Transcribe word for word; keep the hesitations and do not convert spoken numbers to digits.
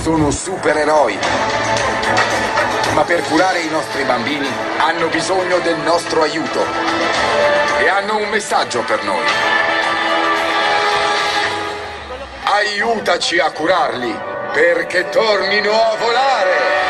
sono supereroi. Ma per curare i nostri bambini hanno bisogno del nostro aiuto. E hanno un messaggio per noi. Aiutaci a curarli perché tornino a volare!